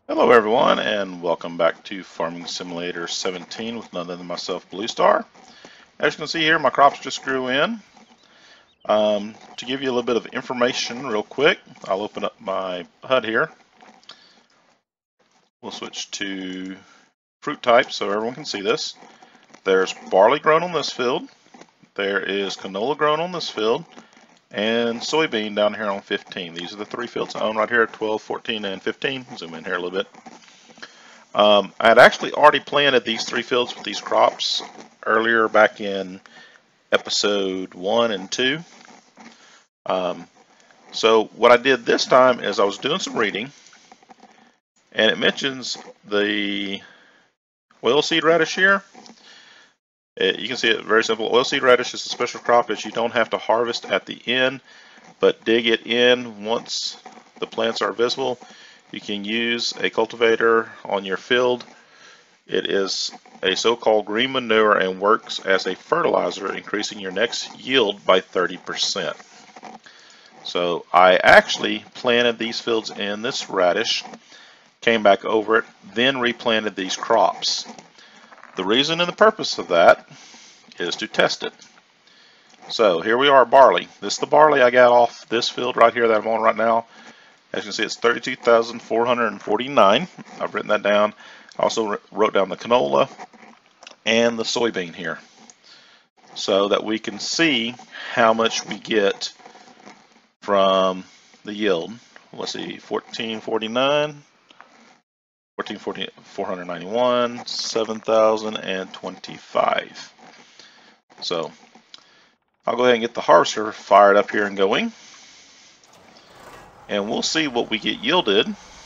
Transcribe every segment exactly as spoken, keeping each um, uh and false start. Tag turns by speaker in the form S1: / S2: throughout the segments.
S1: Hello everyone, and welcome back to Farming Simulator seventeen with none other than myself, Blue Star. As you can see here, my crops just grew in. Um, to give you a little bit of information real quick, I'll open up my H U D here. We'll switch to fruit types so everyone can see this. There's barley grown on this field, there is canola grown on this field, and soybean down here on fifteen. These are the three fields I own right here, twelve, fourteen, and fifteen. Zoom in here a little bit. Um, I had actually already planted these three fields with these crops earlier back in episode one and two. Um, so what I did this time is I was doing some reading, and it mentions the oilseed radish here. It, you can see it very simple. Oilseed radish is a special crop that you don't have to harvest at the end, but dig it in once the plants are visible. You can use a cultivator on your field. It is a so-called green manure and works as a fertilizer, increasing your next yield by thirty percent. So I actually planted these fields in this radish, came back over it, then replanted these crops. The reason and the purpose of that is to test it. So here we are, barley. This is the barley I got off this field right here that I'm on right now. As you can see, it's thirty-two thousand four hundred forty-nine. I've written that down. I also wrote down the canola and the soybean here so that we can see how much we get from the yield. Let's see, fourteen forty-nine, fourteen forty, four hundred ninety-one, seven thousand twenty-five. So I'll go ahead and get the harvester fired up here and going, and we'll see what we get yielded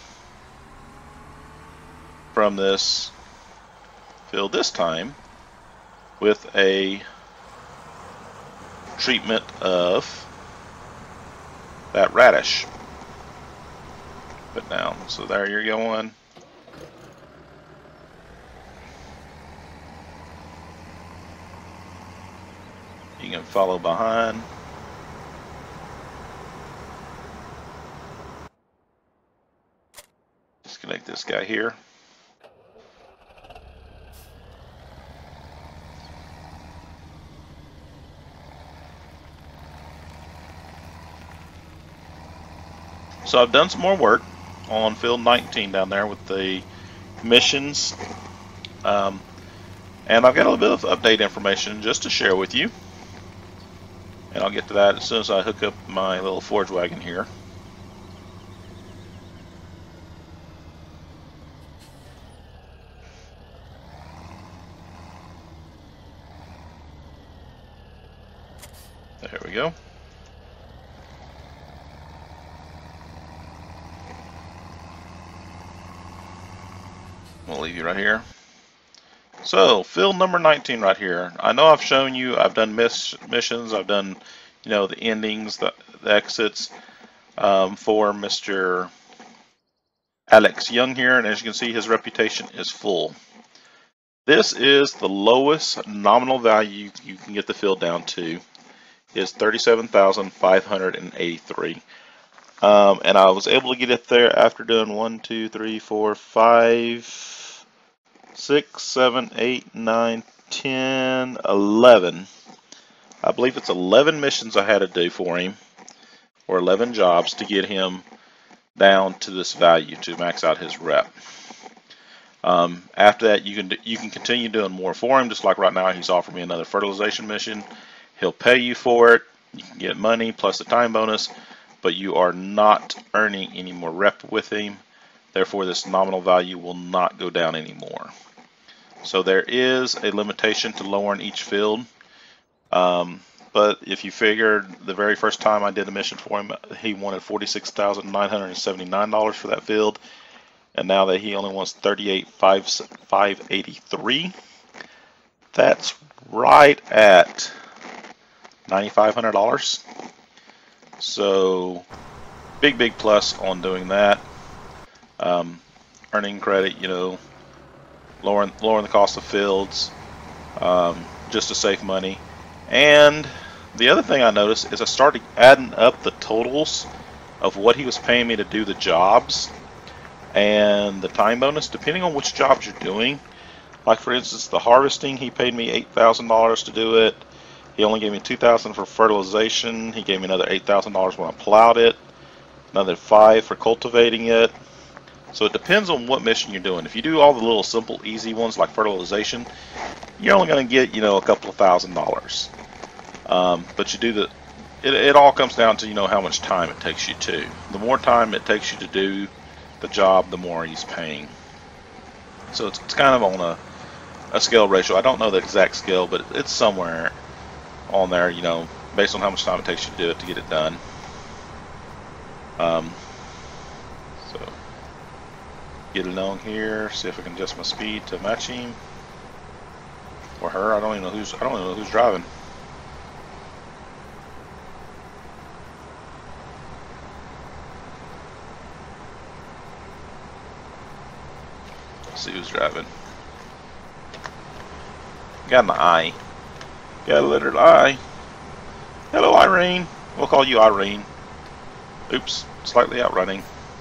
S1: from this field this time with a treatment of that radish. Put down. So there you're going. You can follow behind. Disconnect this guy here. So I've done some more work on field nineteen down there with the missions, um, and I've got a little bit of update information just to share with you, and I'll get to that as soon as I hook up my little forage wagon here. There we go. We'll leave you right here. So, field number nineteen right here. I know I've shown you, I've done miss, missions, I've done, you know, the endings, the, the exits um, for Mister Alex Young here, and as you can see, his reputation is full. This is the lowest nominal value you can get the field down to, is thirty-seven thousand five hundred eighty-three. Um, and I was able to get it there after doing one, two, three, four, five, six, seven, eight, nine, ten, eleven. I believe it's eleven missions I had to do for him, or eleven jobs to get him down to this value to max out his rep. Um, after that, you can you can continue doing more for him. Just like right now, he's offered me another fertilization mission. He'll pay you for it. You can get money plus the time bonus, but you are not earning any more rep with him. Therefore, this nominal value will not go down anymore. So there is a limitation to lowering each field. Um, but if you figured the very first time I did a mission for him, he wanted forty-six thousand nine hundred seventy-nine dollars for that field. And now that he only wants thirty-eight thousand five hundred eighty-three dollars, that's right at nine thousand five hundred dollars. So big, big plus on doing that. Um, earning credit, you know, lowering, lowering the cost of fields, um, just to save money. And the other thing I noticed is I started adding up the totals of what he was paying me to do the jobs. and the time bonus, depending on which jobs you're doing. Like for instance, the harvesting, he paid me eight thousand dollars to do it. He only gave me two thousand dollars for fertilization. He gave me another eight thousand dollars when I plowed it. Another five for cultivating it. So it depends on what mission you're doing. If you do all the little simple easy ones like fertilization, you're only going to get, you know, a couple of thousand dollars. Um, but you do the, it, it all comes down to, you know, how much time it takes you to. The more time it takes you to do the job, the more he's paying. So it's, it's kind of on a, a scale ratio. I don't know the exact scale, but it's somewhere on there, you know, based on how much time it takes you to do it to get it done. Um, so get it on here, see if I can adjust my speed to match him or her. I don't even know who's I don't even know who's driving. Let's see who's driving. Got an I. Got a letter I. Hello, Irene. We'll call you Irene. Oops, slightly outrunning.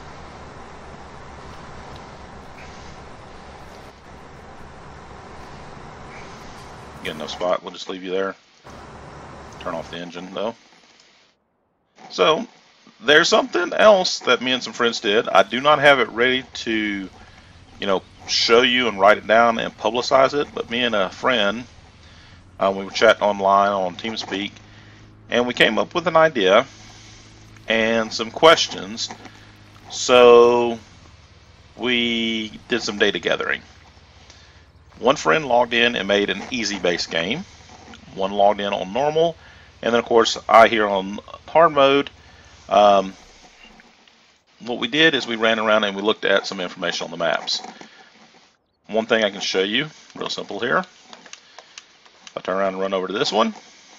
S1: Get enough spot, we'll just leave you there. Turn off the engine though. So, there's something else that me and some friends did. I do not have it ready to, you know, show you and write it down and publicize it, but me and a friend, uh, we were chatting online on TeamSpeak, and we came up with an idea and some questions. So we did some data gathering. One friend logged in and made an easy base game. One logged in on normal, and then of course I here on hard mode. Um, what we did is we ran around and we looked at some information on the maps. One thing I can show you, real simple here. If I turn around and run over to this one,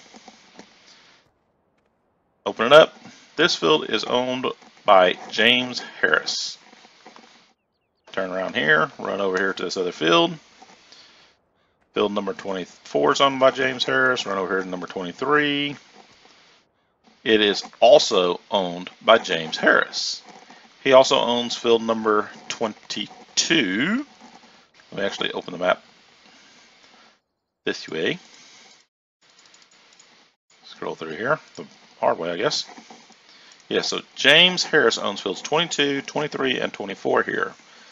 S1: open it up. This field is owned by James Harris. Turn around here, run over here to this other field. Field number twenty-four is owned by James Harris. Run over here to number twenty-three. It is also owned by James Harris. He also owns field number twenty-two. Let me actually open the map this way. Scroll through here, the hard way, I guess. Yeah, so James Harris owns fields twenty-two, twenty-three, and twenty-four here.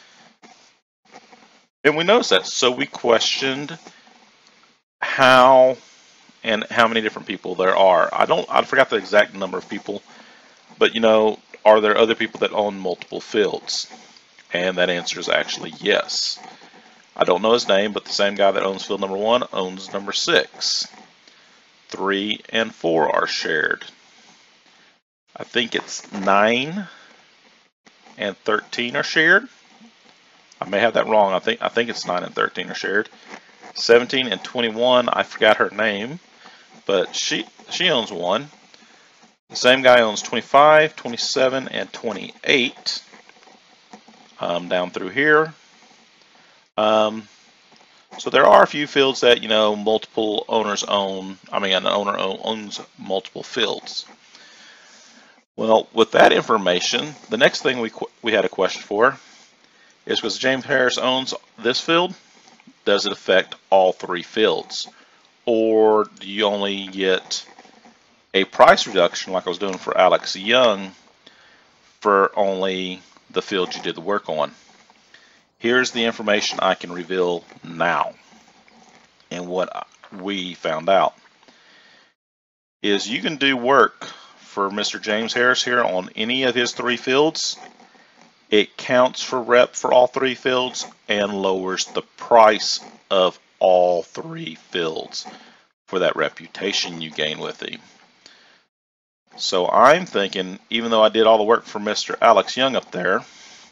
S1: And we noticed that, so we questioned how and how many different people there are. I don't, I forgot the exact number of people, but you know, are there other people that own multiple fields? And that answer is actually yes. I don't know his name, but the same guy that owns field number one owns number six. Three and four are shared. I think it's nine and thirteen are shared. I may have that wrong. I think I think it's nine and thirteen are shared. seventeen and twenty-one, I forgot her name, but she she owns one. The same guy owns twenty-five, twenty-seven, and twenty-eight. Um, down through here. Um, so there are a few fields that, you know, multiple owners own. I mean, an owner owns multiple fields. Well, with that information, the next thing we we had a question for is, because James Harris owns this field, does it affect all three fields? Or do you only get a price reduction like I was doing for Alex Young for only the field you did the work on? Here's the information I can reveal now. And what we found out is you can do work for Mister James Harris here on any of his three fields. It counts for rep for all three fields and lowers the price of all three fields for that reputation you gain with him. So I'm thinking, even though I did all the work for Mister Alex Young up there,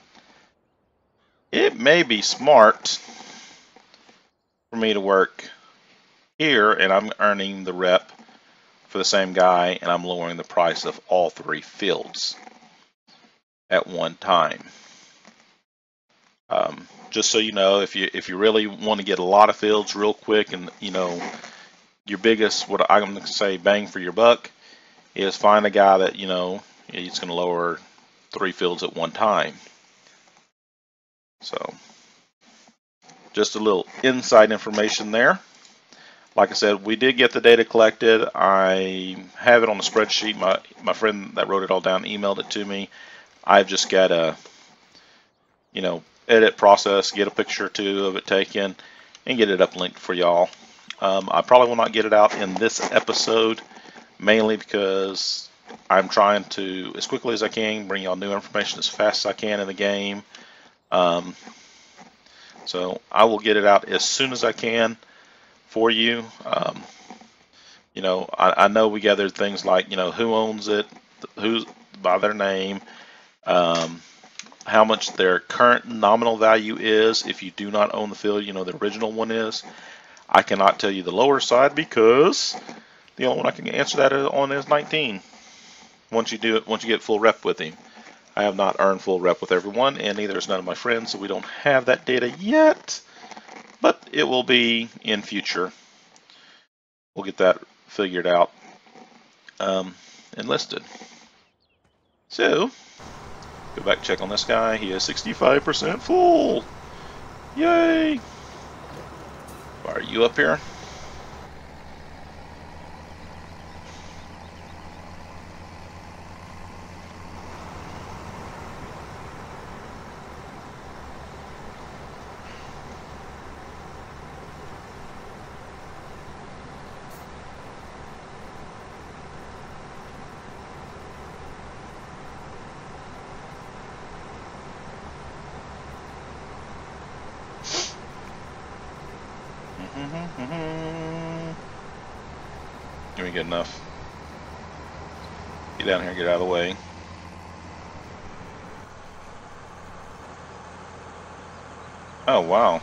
S1: it may be smart for me to work here, and I'm earning the rep for the same guy, and I'm lowering the price of all three fields at one time. Um, just so you know, if you if you really want to get a lot of fields real quick, and you know your biggest, what I'm going to say, bang for your buck, is find a guy that you know he's going to lower three fields at one time. So just a little inside information there. Like I said, we did get the data collected. I have it on a spreadsheet. My my friend that wrote it all down emailed it to me. I've just got to, you know, edit, process, get a picture or two of it taken, and get it uplinked for y'all. Um, I probably will not get it out in this episode, mainly because I'm trying to, as quickly as I can, bring y'all new information as fast as I can in the game. Um, so I will get it out as soon as I can for you. Um, you know, I, I know we gathered things like, you know, who owns it, who's by their name, um, how much their current nominal value is if you do not own the field, you know, the original one is. I cannot tell you the lower side because the only one I can answer that on is nineteen. Once you do it, once you get full rep with him. I have not earned full rep with everyone, and neither is none of my friends, so we don't have that data yet. But it will be in future. We'll get that figured out um, and listed. So, go back and check on this guy. He is sixty-five percent full. Yay! Are you up here? Give me good enough. Get down here, get out of the way. Oh, wow.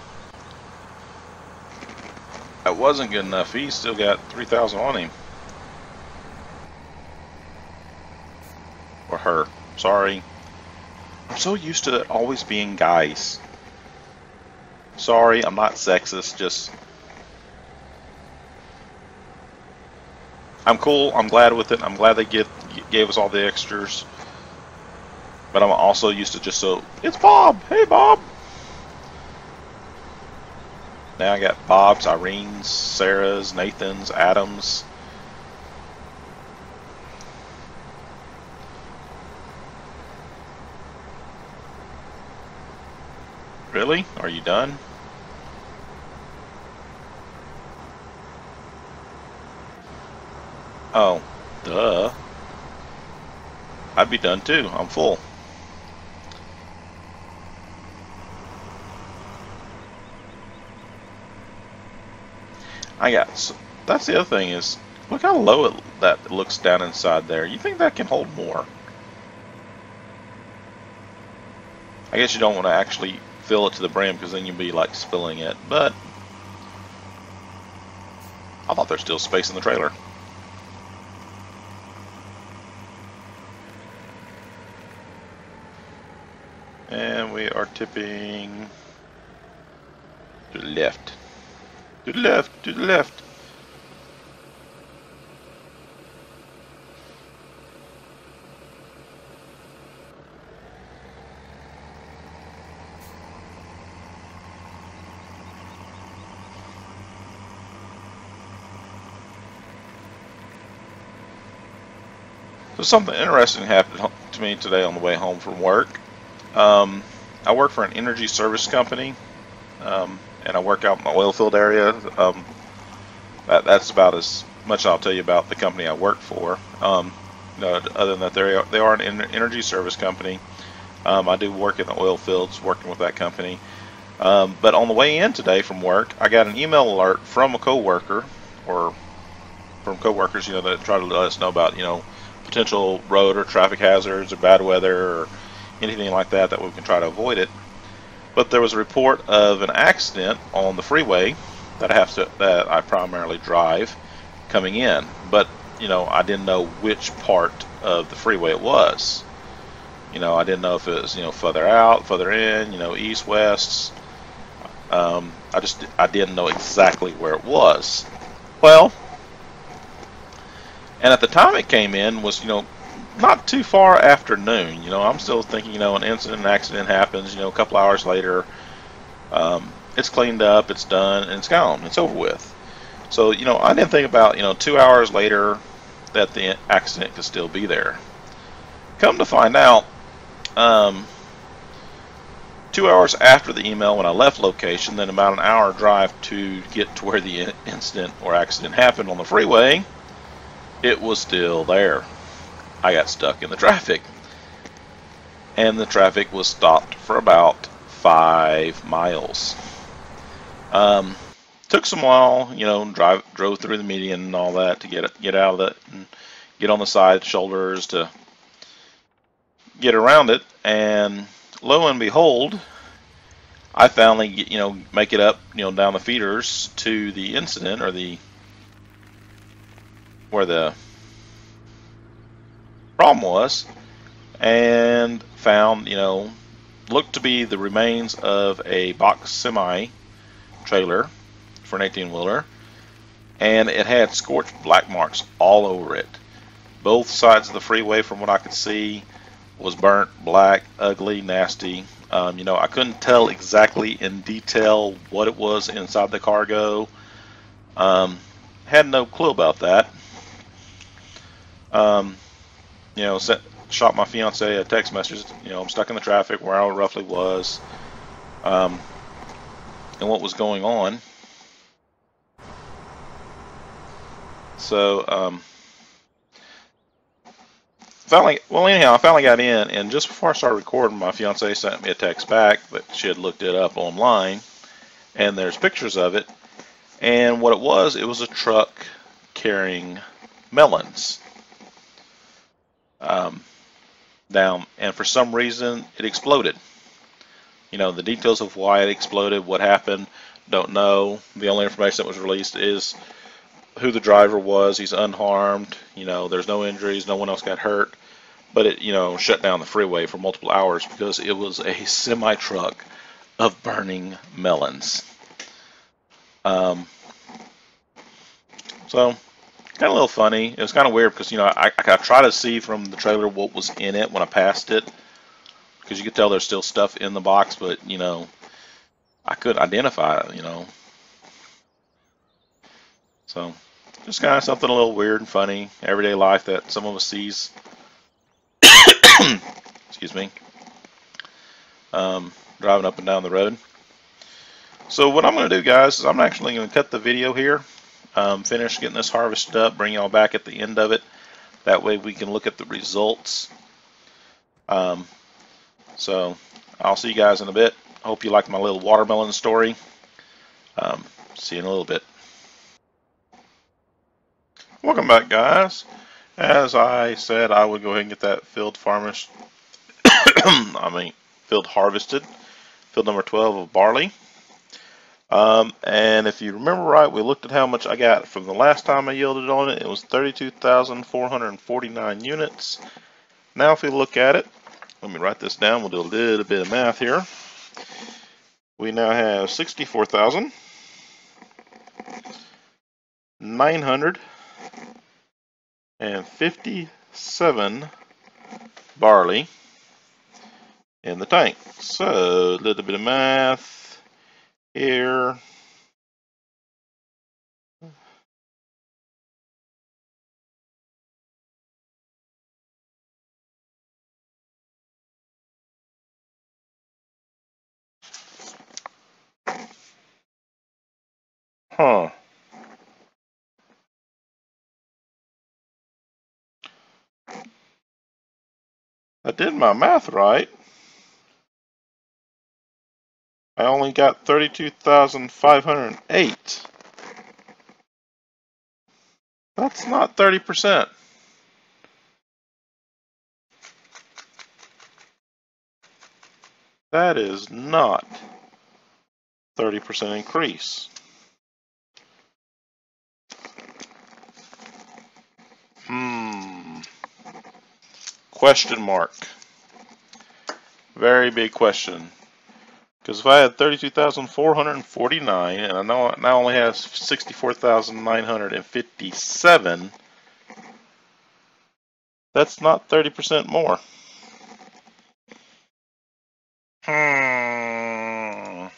S1: That wasn't good enough. He's still got three thousand on him. Or her. Sorry. I'm so used to it always being guys. Sorry, I'm not sexist, just... I'm cool, I'm glad with it, I'm glad they get, gave us all the extras. But I'm also used to just so, it's Bob! Hey Bob! Now I got Bob's, Irene's, Sarah's, Nathan's, Adam's. Really? Are you done? Oh, duh. I'd be done too. I'm full. I got, so that's the other thing is, look how low it, that looks down inside there. You think that can hold more? I guess you don't want to actually fill it to the brim because then you'll be like spilling it, but I thought there's still space in the trailer. And we are tipping to the left. To the left, to the left. So something interesting happened to me today on the way home from work. Um, I work for an energy service company, um, and I work out in the oil field area. Um, that, that's about as much I'll tell you about the company I work for. Um, you know, other than that, they are, they are an energy service company. Um, I do work in the oil fields, working with that company. Um, but on the way in today from work, I got an email alert from a coworker, or from coworkers, you know, that try to let us know about, you know, potential road or traffic hazards or bad weather or anything like that, that we can try to avoid it. But there was a report of an accident on the freeway that I have to, that I primarily drive coming in. But, you know, I didn't know which part of the freeway it was. You know, I didn't know if it was, you know, further out, further in, you know, east, west. Um, I just, I didn't know exactly where it was. Well, and at the time it came in was, you know, not too far after noon. You know, I'm still thinking, you know, an incident, an accident happens, you know, a couple hours later, um, it's cleaned up, it's done, and it's gone, it's over with. So, you know, I didn't think about, you know, two hours later that the accident could still be there. Come to find out, um, two hours after the email when I left location, then about an hour drive to get to where the incident or accident happened on the freeway, it was still there. I got stuck in the traffic. And the traffic was stopped for about five miles. Um, took some while, you know, drive, drove through the median and all that to get it, get out of it and get on the side shoulders to get around it. And lo and behold, I finally, get, you know, make it up, you know, down the feeders to the incident or the where the problem was, and found, you know, looked to be the remains of a box semi trailer for an eighteen wheeler, and it had scorched black marks all over it. Both sides of the freeway, from what I could see, was burnt black, ugly, nasty. Um, you know, I couldn't tell exactly in detail what it was inside the cargo. Um, had no clue about that. Um, you know, set, shot my fiance a text message. You know, I'm stuck in the traffic, where I roughly was, um, and what was going on. So, um, finally, well, anyhow, I finally got in, and just before I started recording, my fiance sent me a text back that she had looked it up online, and there's pictures of it. And what it was, it was a truck carrying melons um, down, and for some reason, it exploded. You know, the details of why it exploded, what happened, don't know. The only information that was released is who the driver was. He's unharmed. You know, there's no injuries. No one else got hurt. But it, you know, shut down the freeway for multiple hours because it was a semi truck of burning melons. Um, so, kind of a little funny. It was kind of weird because, you know, I, I tried to see from the trailer what was in it when I passed it, because you could tell there's still stuff in the box, but, you know, I couldn't identify it, you know. So, just kind of something a little weird and funny, everyday life that some of us sees. Excuse me. Um, driving up and down the road. So what I'm going to do, guys, is I'm actually going to cut the video here, um, finish getting this harvested up, bring y'all back at the end of it. That way we can look at the results. Um, so I'll see you guys in a bit. I hope you liked my little watermelon story. Um, see you in a little bit. Welcome back, guys. As I said, I would go ahead and get that field farmers, I mean, field harvested, field number twelve of barley. Um, and if you remember right, we looked at how much I got from the last time I yielded on it. It was thirty-two thousand four hundred forty-nine units. Now if we look at it, let me write this down. We'll do a little bit of math here. We now have sixty-four thousand nine hundred fifty-seven barley in the tank. So a little bit of math here. Huh. I did my math right. I only got thirty-two thousand five hundred eight. That's not thirty percent. That is not thirty percent increase. Hmm. Question mark. Very big question. Because if I had thirty-two thousand four hundred forty-nine and I know I now only have sixty-four thousand nine hundred fifty-seven, That's not thirty percent more. Hmm.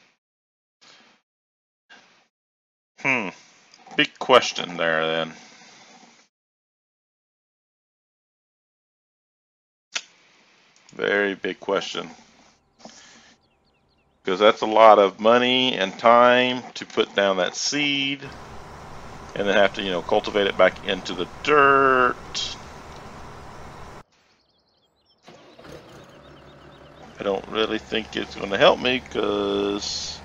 S1: Hmm. Big question there then. Very big question. Because that's a lot of money and time to put down that seed and then have to, you know, cultivate it back into the dirt. I don't really think it's going to help me because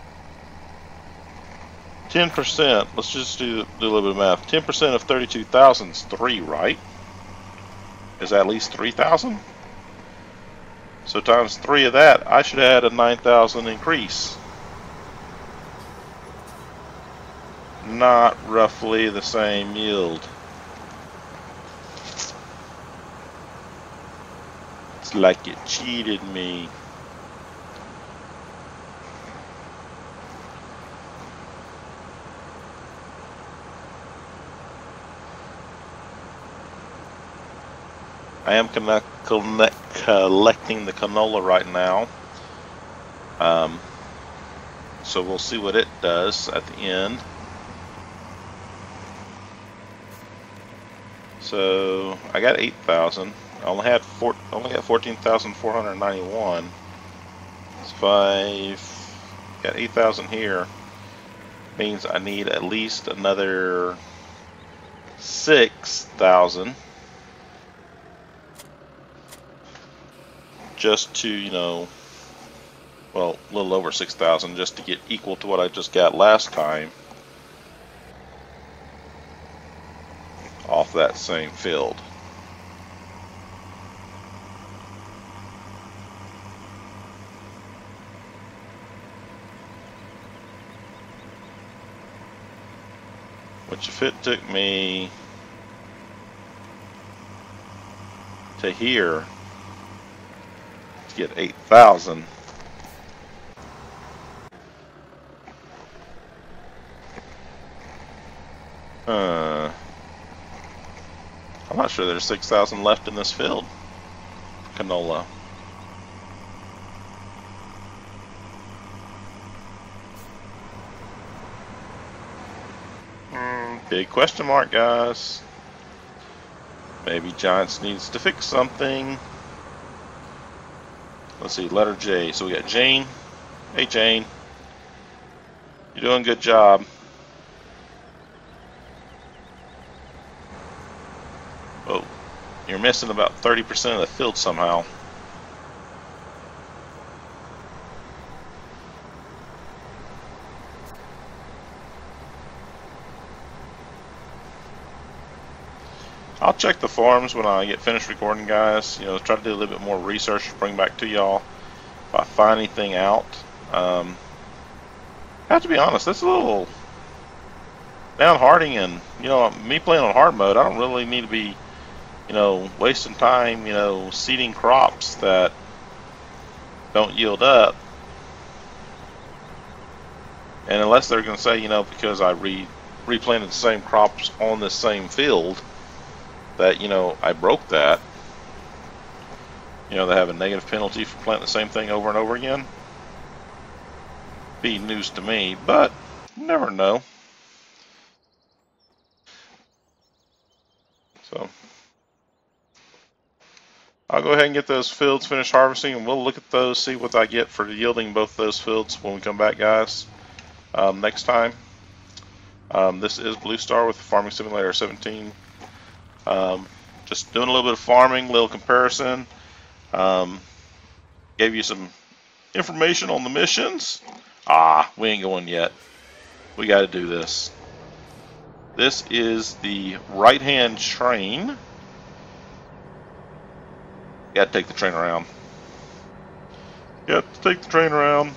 S1: ten percent, let's just do, do a little bit of math. ten percent of thirty-two thousand is three, right? Is that at least three thousand? So times three of that, I should have had a nine thousand increase. Not roughly the same yield. It's like it cheated me. I am connect, connect, collecting the canola right now. Um, so we'll see what it does at the end. So I got eight thousand. I only had four, only got fourteen thousand four hundred ninety-one. So if I got eight thousand here, means I need at least another six thousand just to, you know, well, a little over six thousand just to get equal to what I just got last time off that same field. Which if it took me to here to get eight thousand, uh, I'm not sure there's six thousand left in this field. Canola. Mm, big question mark, guys. Maybe Giants needs to fix something. Let's see, letter J. So we got Jane. Hey, Jane. You're doing a good job. Oh, you're missing about thirty percent of the field somehow. I'll check the forums when I get finished recording, guys. You know, try to do a little bit more research to bring back to y'all if I find anything out. Um, I have to be honest, that's a little downhearting, and you know, me playing on hard mode, I don't really need to be, you know, wasting time, you know, seeding crops that don't yield up. And unless they're going to say, you know, because I re replanted the same crops on this same field, that, you know, I broke that. You know, they have a negative penalty for planting the same thing over and over again. Be news to me, but you never know. So I'll go ahead and get those fields finished harvesting, and we'll look at those, see what I get for yielding both those fields when we come back, guys, um, next time. Um, this is Blue Star with Farming Simulator seventeen. Um, just doing a little bit of farming, little comparison. Um, gave you some information on the missions. Ah, we ain't going yet. We got to do this. This is the right-hand train. Got to take the train around. Got to take the train around.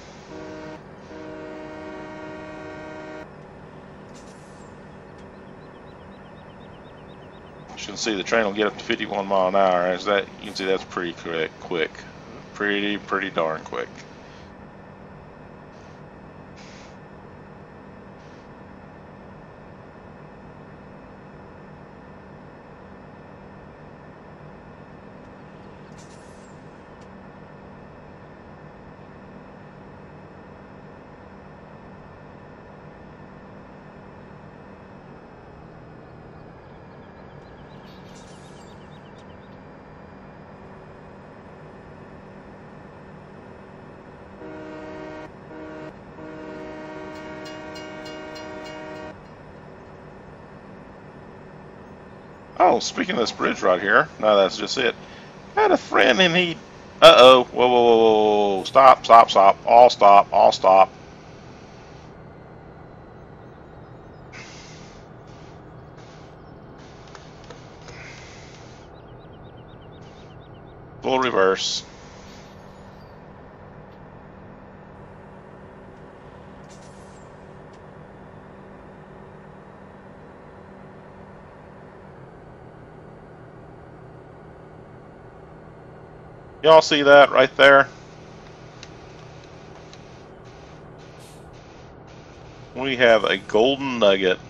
S1: As you can see, the train will get up to fifty-one mile an hour. As that, you can see that's pretty quick. Quick, pretty, pretty darn quick. Oh, speaking of this bridge right here, no, that's just it. I had a friend and he. Uh oh. Whoa, whoa, whoa, whoa, whoa. Stop, stop, stop. All stop, all stop. Full reverse. Y'all see that right there? We have a golden nugget.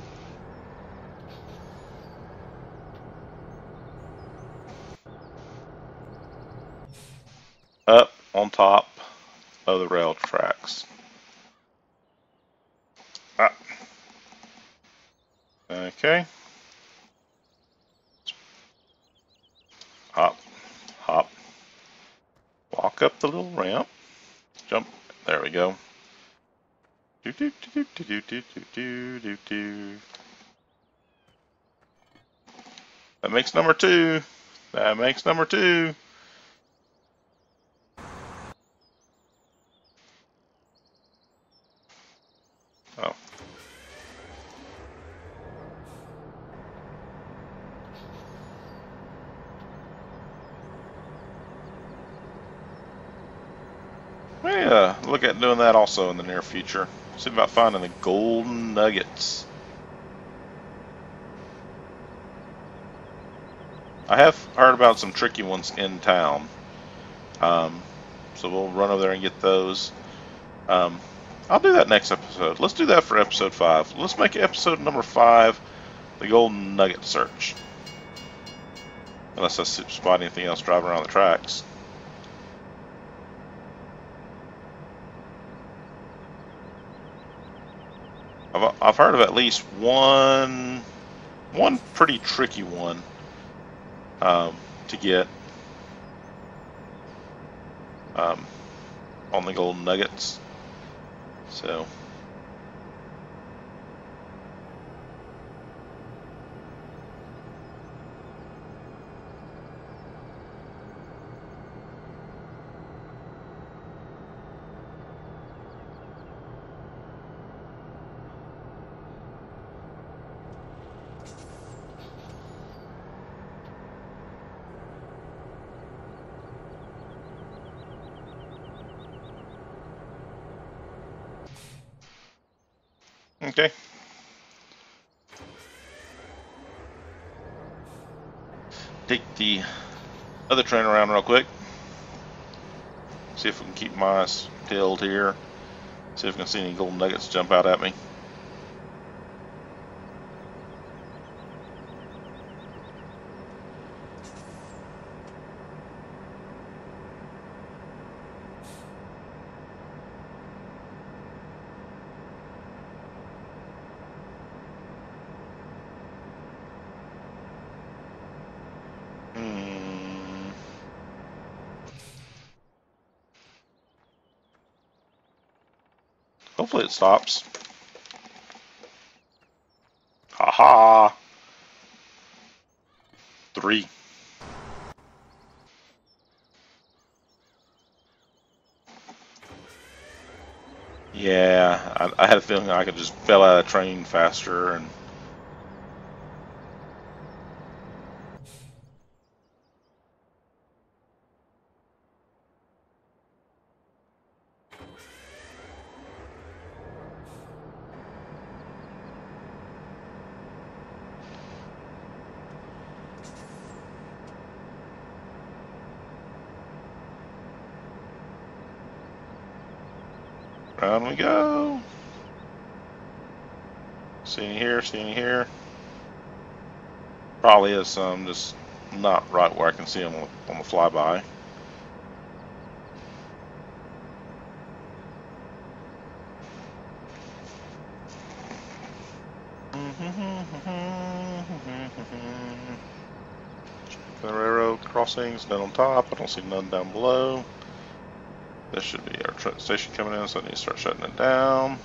S1: Up on top of the rail tracks. Ah. Okay. Hop, hop. Walk up the little ramp. Jump. There we go. Do do do do do do do do do do. That makes number two. That makes number two. Oh. Yeah, look at doing that also in the near future. See about finding the golden nuggets. I have heard about some tricky ones in town. Um, so we'll run over there and get those. Um, I'll do that next episode. Let's do that for episode five. Let's make episode number five the golden nugget search. Unless I spot anything else driving around the tracks. I've, I've heard of at least one, one pretty tricky one um, to get um, on the golden nuggets. So. Okay. Take the other train around real quick. See if we can keep my eyes peeled here. See if we can see any golden nuggets jump out at me. Hopefully it stops. Haha. Three. Yeah, I, I had a feeling I could just bail out of the train faster and. Round we go. See any here, see any here. Probably is some, just not right where I can see them on the flyby. Check the railroad crossings down on top. I don't see none down below. This should be our train station coming in, so I need to start shutting it down.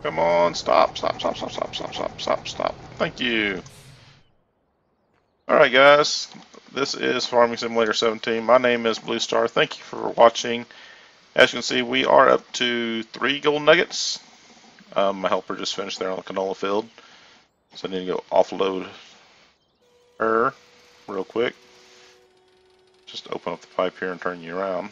S1: Come on, stop, stop, stop, stop, stop, stop, stop, stop, stop. Thank you. Alright guys, this is Farming Simulator seventeen. My name is Blue Star. Thank you for watching. As you can see, we are up to three gold nuggets. Um, my helper just finished there on the canola field. So I need to go offload her real quick. Just open up the pipe here and turn you around.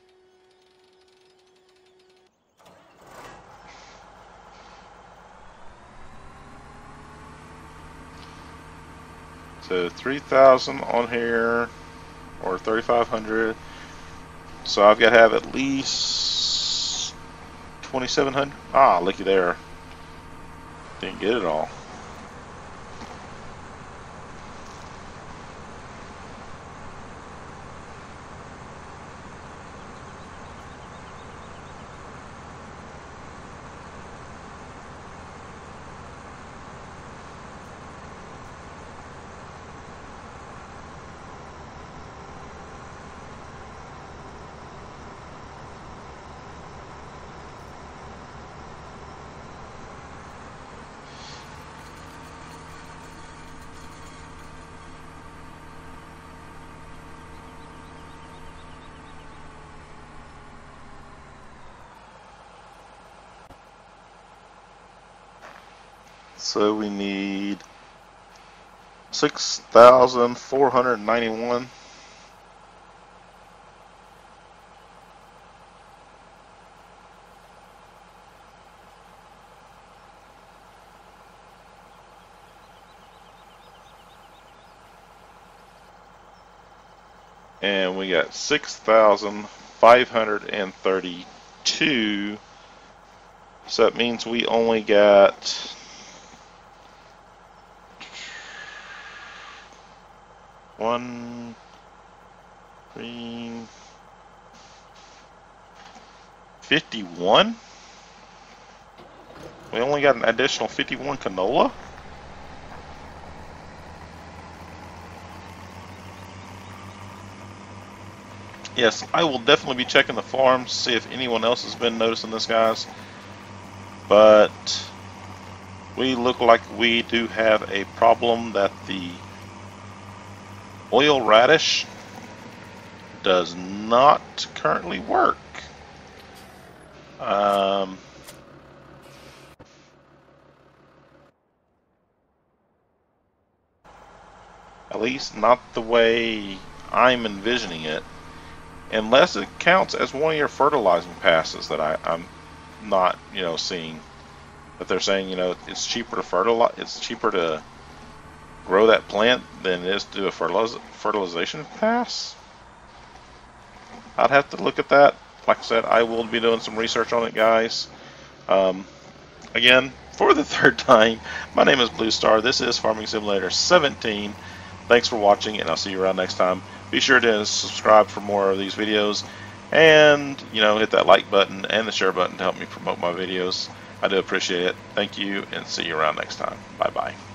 S1: So three thousand on here, or thirty-five hundred. So I've got to have at least twenty-seven hundred. Ah, looky there. Didn't get it all. So we need six thousand four hundred ninety-one. And we got six thousand five hundred thirty-two. So that means we only got one, three, fifty-one? We only got an additional fifty-one canola? Yes, I will definitely be checking the farms, see if anyone else has been noticing this, guys. But we look like we do have a problem that the oil radish does not currently work. Um, at least not the way I'm envisioning it. Unless it counts as one of your fertilizing passes that I, I'm not, you know, seeing. But they're saying, you know, it's cheaper to fertilize, it's cheaper to grow that plant than it is to do a fertiliz fertilization pass. I'd have to look at that. Like I said, I will be doing some research on it, guys. Um, again, for the third time, my name is Blue Star. This is Farming Simulator seventeen. Thanks for watching, and I'll see you around next time. Be sure to subscribe for more of these videos, and you know, hit that like button and the share button to help me promote my videos. I do appreciate it. Thank you, and see you around next time. Bye bye.